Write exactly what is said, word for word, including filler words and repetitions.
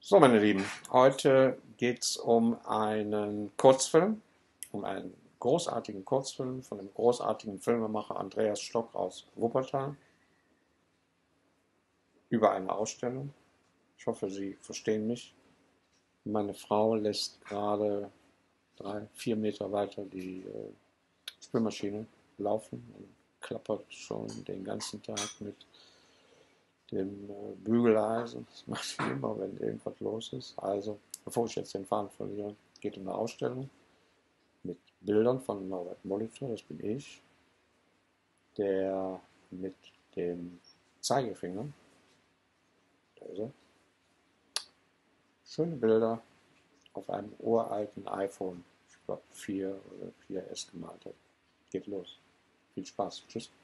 So, meine Lieben, heute geht es um einen Kurzfilm, um einen großartigen Kurzfilm von dem großartigen Filmemacher Andreas Stock aus Wuppertal über eine Ausstellung. Ich hoffe, Sie verstehen mich. Meine Frau lässt gerade drei, vier Meter weiter die äh, Spülmaschine laufen und klappert schon den ganzen Tag mit dem äh, Bügeleisen. Das macht sie immer, wenn irgendwas los ist. Also, bevor ich jetzt den Faden verliere, geht um eine Ausstellung mit Bildern von Norbert Molitor, das bin ich, der mit dem Zeigefinger, da ist er, schöne Bilder auf einem uralten iPhone, ich glaube vier oder vier S gemalt hat. Geht los. Viel Spaß. Tschüss.